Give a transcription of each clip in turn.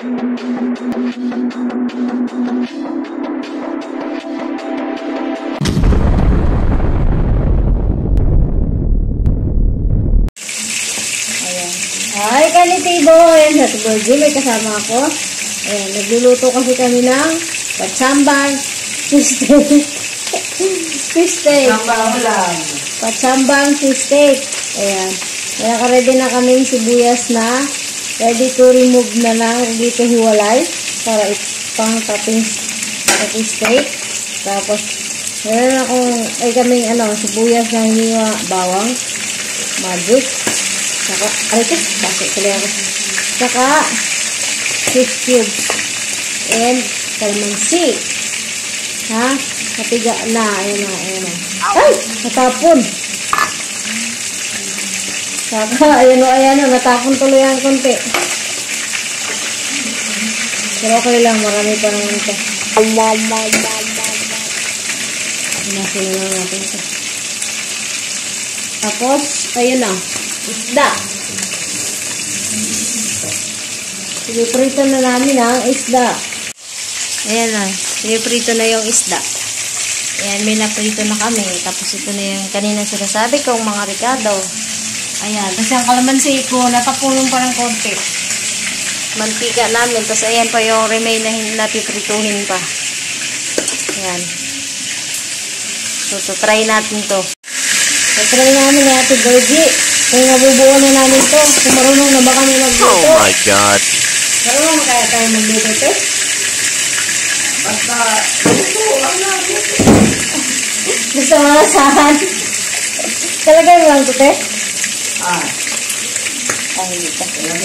Hi, Kanitibo! Ayan, sa Tiborgi, may kasama ako. Ayan, nagluluto kasi kami ng patsambang fish steak. Fish steak. Patsambang fish steak. Ayan. Naka-ready na kaming sibuyas na ready to remove na lang, ready to hiwalay para pang topping sa fish steak. Tapos, meron akong, kaming sibuyas na hiniwa, bawang, magic. Saka, bakit tuloy ako. Saka, fish cubes. And, kalmansi. Ha? Napiga na. Ayan na. Ay! Natapon. Saka, ayan o. Natapon tuloy ang konti. Pero okay lang. Marami pa naman ito. Inasin na lang natin ito. Tapos, ayun na. Isda. Piniprito na namin ang isda. Ayan na. Piniprito na yung isda. Ayan, may naprito na kami. Tapos ito na yung kanina sinasabi kong mga ricado. Ayan. Kasi ang kalamansi ko, natapunan pa ng konti. Mantika namin. Tapos ayan pa yung remain na napiprituhin pa. Ayan. So, try natin to. So, try namin na Ate Virgie. Kung nabubuo na namin to, kung marunong na ba kami magluto? Oh my God! Marunong na kaya tayo magluto, te? Basta, luto lang na. Gusto mo na saan? Talaga yung lang to, te? Ay, ito.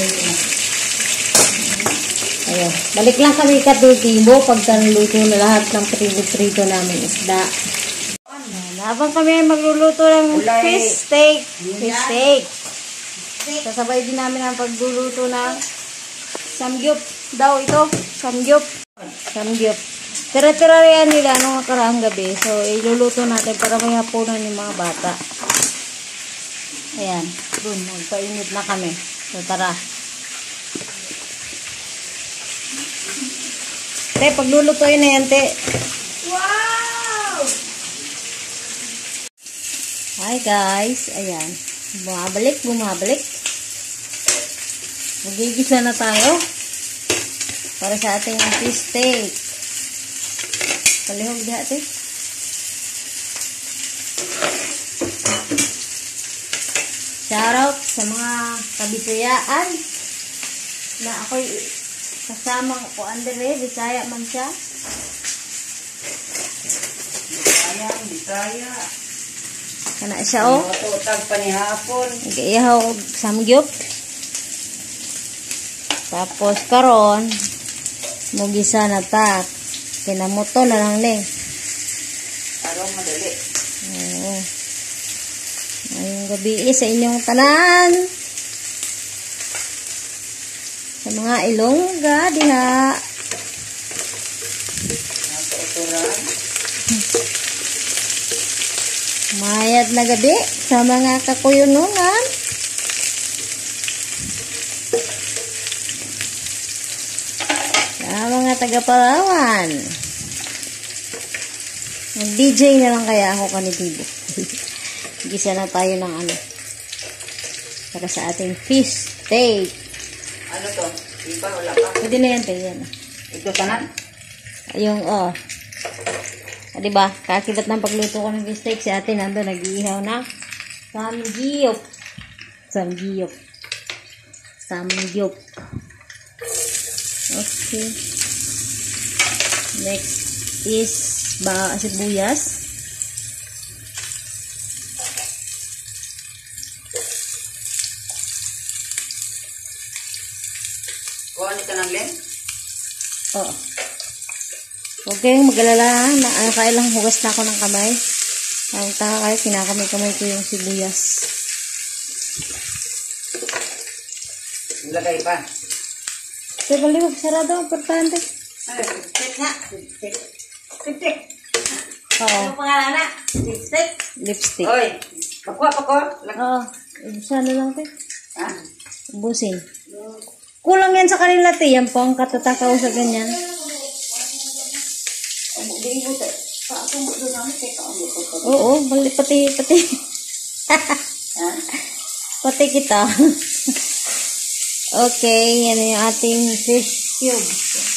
Ayun. Balik lang kami katutibo pagka naluto na lahat ng prito namin isda. Habang kami ay magluluto ng fish steak. Sasabay din namin ang pagluluto ng samgyup. Daw ito, samgyup. Tira-tira yan nila nung nakaraang gabi. So, iluluto natin para may hapunan yung mga bata. Ayan. Dun, magpainit na kami. So, tara. Te, paglulutuin na yan, te. Wow! Hi guys, ayan, bumabalik, magigisa na tayo para sa ating fish steak. Palihog diha, ate. Shoutout sa mga kabisayaan na ako'y kasama ko andere, Bisaya man siya. Bisaya. Kana siya o. Matutag pa ni hapon. Nag-ihaw og samgyup. Tapos karon mugisa na ta. Kinamuto na lang ni. Araw madali. Oo. Ngayong gabi sa inyong tanan. Sa mga Ilongga diha. Natuturan. Mayad na gabi sa mga kakuyunungan. Sa mga taga-Palawan. Mag-DJ na lang kaya ako kanitibo. Gisa na tayo ng para sa ating fish steak. Ano to? Iba wala pa? Pwede na yan, te. Yan. Ito tanan? Yung, diba? Kakibat ng pagluto ko ng fish steak. Si ate nandun, nag-iihaw na samgyup. Okay. Next is sibuyas. Kuha niyo ka ng len? Oo. Huwag kayong mag-alala na kailang hugas na ako ng kamay. Ang taka kayo, kinakamay-kamay ko yung sibuyas. Ilagay pa. Sige, balik. Sarado. Importante. Lipstick nga. Lipstick. Oo. Ano pangalan na? Lipstick? Lipstick. Oy. Pakwa. Oo. Ibusan na lang, te. Ha? Ubusin. Kulang yan sa kanila, te. Yan po ang katatakaw sa ganyan. Oo, pati. Pati kita. Okay, yan yung ating fish cube.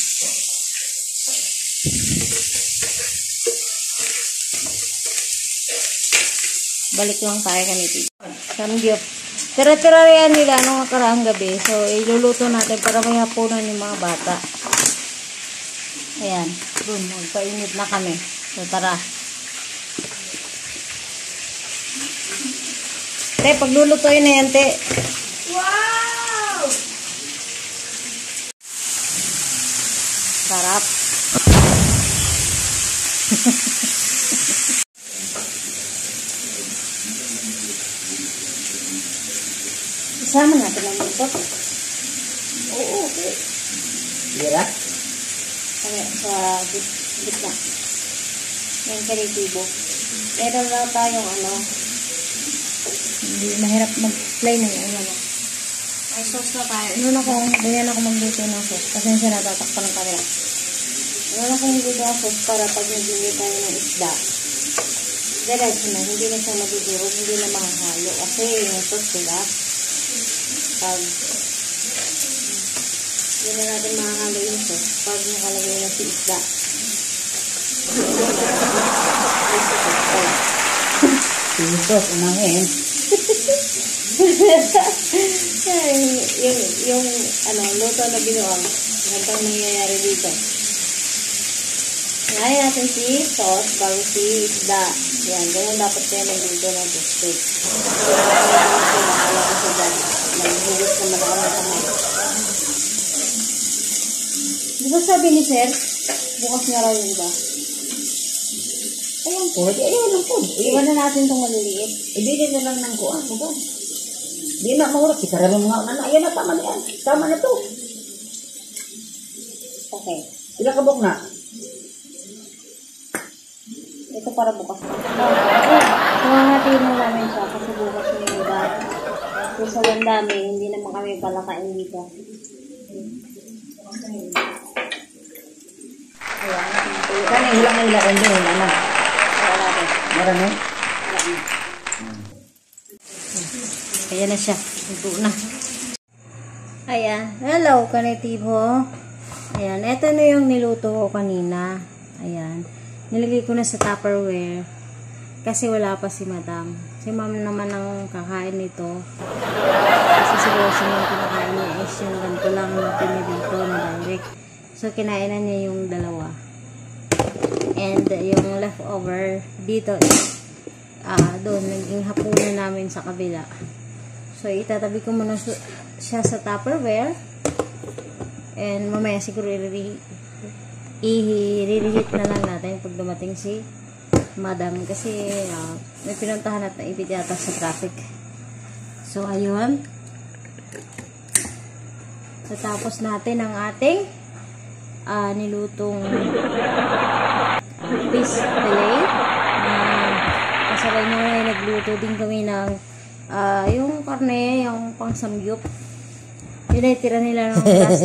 Balik lang tayo kanito. Samgyup. Tira-tira yan nila nung nakaraang gabi. So, iluluto natin para may hapunan yung mga bata. Ayan. Dun, magpainit na kami. So, tara. Te, paglulutuin na yan, te. Wow! Sarap. Isama natin ang lutot. Oo, okay. Lira? Sa gitna. Yung kalitibo. Meron lang tayong hindi mahirap mag-play na yung May sauce na tayo. Ganyan ako magluto ng sauce. Pasensya na, tatakpan ng camera. Ganyan ako magluto ng sauce para pag nagbili tayo ng isda. Diretso na, hindi na siya madudurog, hindi na mahahalo. Kasi yung sauce, diba? Pag hindi na natin mahahalo yung sauce, pag nakalagay na si isda. Pisos, unahin. yung luto na binuang. Ganito ang nangyayari dito. Ngayon natin si sauce bago si isda. Yan, ganyan dapat kayo magluto ng toothpick. Maghugot naman ako ng kamay. Di ba sabi ni Sir, bukas nga raw yung iba? Ayun po, ayun po. Iba na natin itong maliliit. Ibigay na lang ng kuwan mo ba? Di na maurap, ikararo mga anak. Ayan na, tama na yan. Tama na to. Okay. Ilang kabok na? Ito para bukas. Hahatiin mo namin siya kasi bukas yung iba. So sa dami, hindi naman kami palakain dito. Ayan. Kaya hilang-hilang ko din. Ano? Marami? Ayan na siya. Ito na. Ayan. Hello, kanetibo. Ayan. Ito na yung niluto ko kanina. Ayan. Nilagay ko na sa Tupperware. Kasi wala pa si Madam. Si Ma'am naman ang kakain nito. Kasi siguro yung kinakain niya is yung ganito lang na pinilito na direct. So, kinainan niya yung dalawa. And yung leftover dito is doon, naging hapunan namin sa kabila. So, itatabi ko muna siya sa Tupperware. And mamaya siguro i-reheat na lang natin pag dumating si Madam. Kasi may pinuntahan at naipit yata sa traffic. So, ayun. So, tapos natin ang ating nilutong fish fillet. Kasabay nyo nagluto din kami ng yung karne, yung pang samgyup. Yun ay tira nila ng last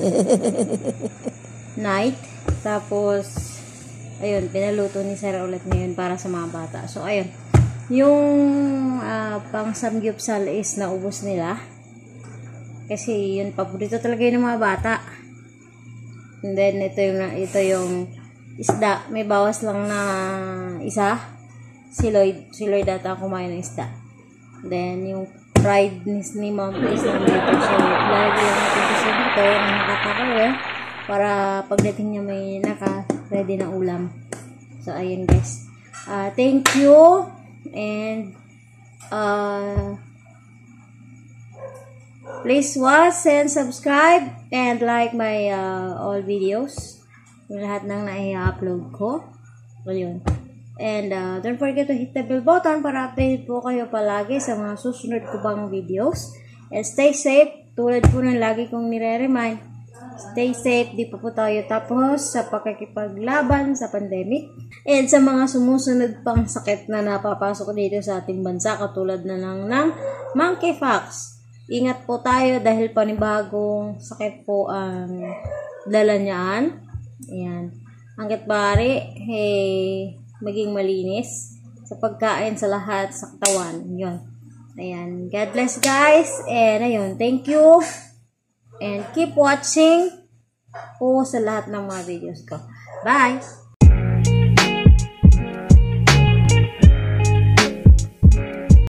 night. Tapos, ayun, pinaluto ni Sarah ulit ngayon para sa mga bata. So, ayun. Yung pang samgyupsal is naubos nila. Kasi yun, paborito talaga yun ng mga bata. And then, ito yung isda. May bawas lang na isa. Si Lloyd ata kumain ng isda. Then, yung fried ni Mom is nandito. So, lalagay lang natin siya dito. Ang nakatapaware. Para pagdating niya may naka-ready na ulam. So, ayun guys. Thank you. And, please watch and subscribe and like my all videos. Yung lahat ng na-upload ko. Ayun. And don't forget to hit the bell button para updated po kayo palagi sa mga susunod ko pang videos. And stay safe. Tulad po ng lagi kong nire-remind. Stay safe. Di pa po tayo tapos sa pakikipaglaban sa pandemic. And sa mga sumusunod pang sakit na napapasok dito sa ating bansa katulad na lang ng monkeypox. Ingat po tayo dahil panibagong sakit po ang dala niyaan. Ayan. Hanggat maaari, maging malinis sa pagkain sa lahat sa katawan. Yun. Ayan. God bless guys. And ayun, thank you. And keep watching po sa lahat ng mga videos ko. Bye!